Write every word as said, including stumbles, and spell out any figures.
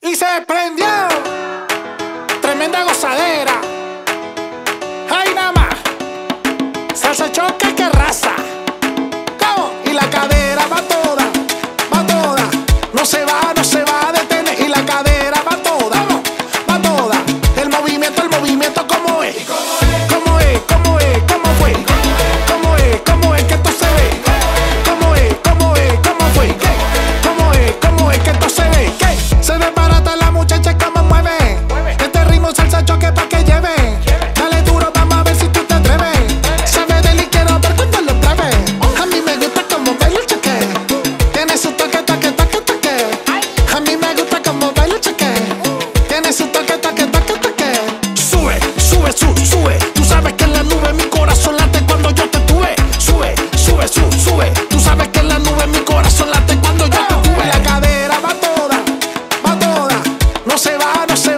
Y se prendió. Tremenda gozadera. Ay, nada más. Salsa choque que raza. ¿Cómo? Y la cadera va toda, va toda. No se va, no se va a detener. Y la cadera va toda, va toda. El movimiento, el movimiento, ¿cómo es? ¿Cómo es? ¿Cómo es? ¿Cómo fue? ¿Cómo es? ¿Cómo es que esto se ve? ¿Cómo es? ¿Cómo es? ¿Cómo fue? ¿Cómo es? ¿Cómo es que esto se ve? ¿Qué? Se desbarata la muchacha, ¿cómo mueve? Este ritmo salsa choque pa' que lleve. Dale duro, vamos a ver si tú te atreves. Sabe del y quiero ver cuando lo pruebe. A mí me gusta como baila el choque. Tiene su toque, toque, toque, toque. A mí me gusta como baila el choque. Tiene su toque, toque, toque, toque. Sube, sube, sube, sube. Tú sabes que en la nube mi corazón late cuando yo te tuve. Sube, sube, sube, sube. Tú sabes que en la nube mi corazón late cuando yo te tuve. La cadera va toda, va toda. No se va, no se